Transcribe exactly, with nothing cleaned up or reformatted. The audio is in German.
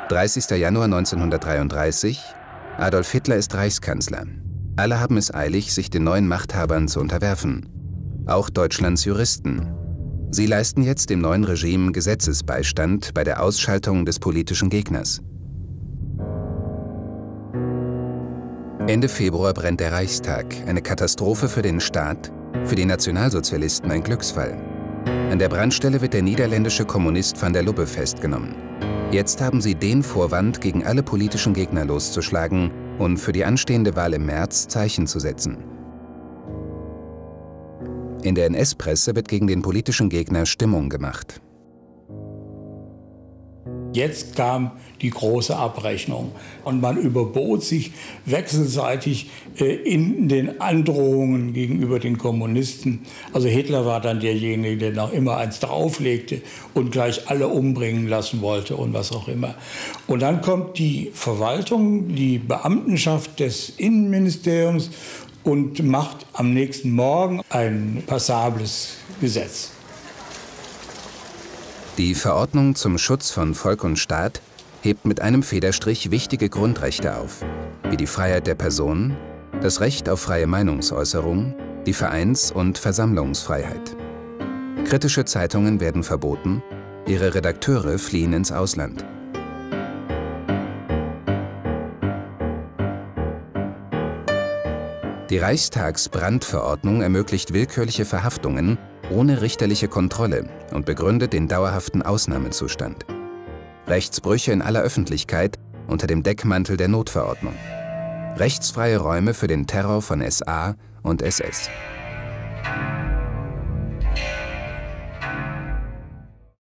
dreißigster Januar neunzehnhundertdreiunddreißig. Adolf Hitler ist Reichskanzler. Alle haben es eilig, sich den neuen Machthabern zu unterwerfen. Auch Deutschlands Juristen. Sie leisten jetzt dem neuen Regime Gesetzesbeistand bei der Ausschaltung des politischen Gegners. Ende Februar brennt der Reichstag, eine Katastrophe für den Staat, für die Nationalsozialisten ein Glücksfall. An der Brandstelle wird der niederländische Kommunist van der Lubbe festgenommen. Jetzt haben sie den Vorwand, gegen alle politischen Gegner loszuschlagen und für die anstehende Wahl im März Zeichen zu setzen. In der N S-Presse wird gegen den politischen Gegner Stimmung gemacht. Jetzt kam die große Abrechnung und man überbot sich wechselseitig äh, in den Androhungen gegenüber den Kommunisten. Also Hitler war dann derjenige, der noch immer eins drauflegte und gleich alle umbringen lassen wollte und was auch immer. Und dann kommt die Verwaltung, die Beamtenschaft des Innenministeriums und macht am nächsten Morgen ein passables Gesetz. Die Verordnung zum Schutz von Volk und Staat hebt mit einem Federstrich wichtige Grundrechte auf, wie die Freiheit der Person, das Recht auf freie Meinungsäußerung, die Vereins- und Versammlungsfreiheit. Kritische Zeitungen werden verboten, ihre Redakteure fliehen ins Ausland. Die Reichstagsbrandverordnung ermöglicht willkürliche Verhaftungen ohne richterliche Kontrolle und begründet den dauerhaften Ausnahmezustand. Rechtsbrüche in aller Öffentlichkeit unter dem Deckmantel der Notverordnung. Rechtsfreie Räume für den Terror von S A und S S.